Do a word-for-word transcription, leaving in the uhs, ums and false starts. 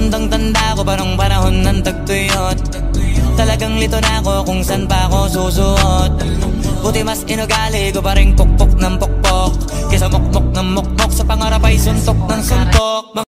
Tandang-tanda ko pa nung panahon ng tagtuyot. Talagang lito na ako kung san pa ako susuot. Buti mas inugali ko pa rin pukpok ng pukpok kesa mukmok ng mukmok. Sa pangarap ay suntok ng suntok.